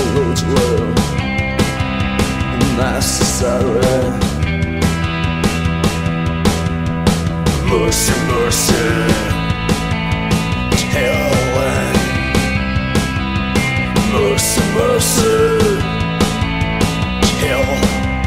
absolutely necessary. Mercy, mercy, killing. Mercy, mercy, kill.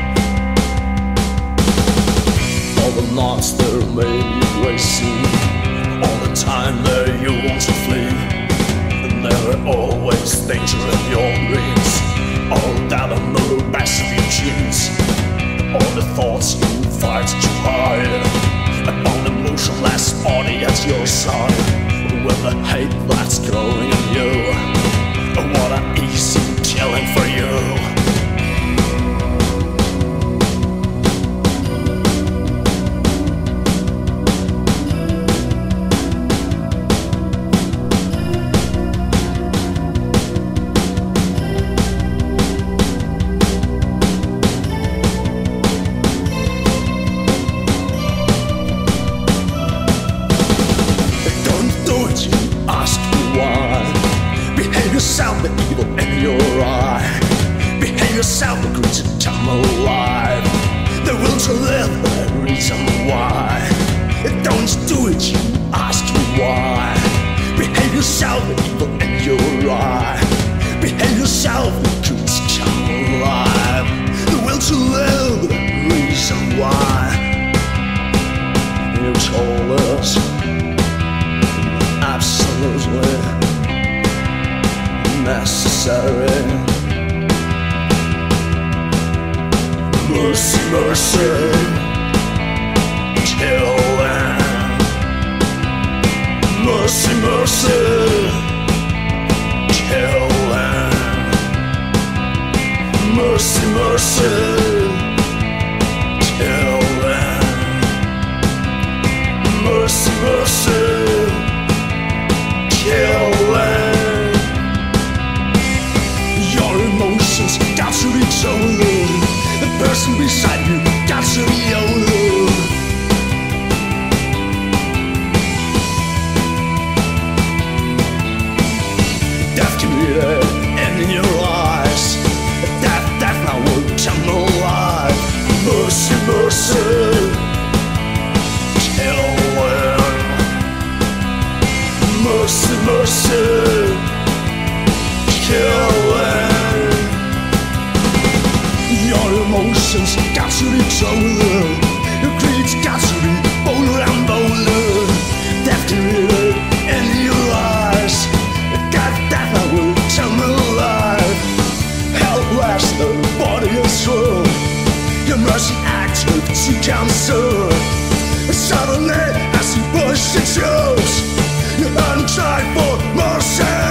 All the nights that made you crazy, all the time that you want to flee, and there are always danger in your dreams. All that on the backs of your jeans, all the thoughts you fight to hide, upon the motionless body at your side, with the hate that's growing in you. What an easy killing for you. Yourself the evil in your eye. Behave yourself the creature to come alive. The will to live, the reason why. Don't do it, you ask me why. Behave yourself the evil in your eye. Behave yourself the creature to come alive. The will to live, the reason why. You told us absolutely necessary. Mercy, mercy, killing. Mercy, mercy, killing. Mercy, mercy, killing. Mercy, mercy, killing. Emotions got to be chosen. The person beside you got to be older. Death committed in your eyes. Death now will come alive. Mercy, mercy, killing. Mercy, mercy, killing. Your emotions got to be chosen. Your creeds got to be bolder and bolder. Death committed in your eyes. God, death I will come alive. Helpless, the body is strong. Your mercy active to come soon. Suddenly, as you push it shows, you're untried for mercy.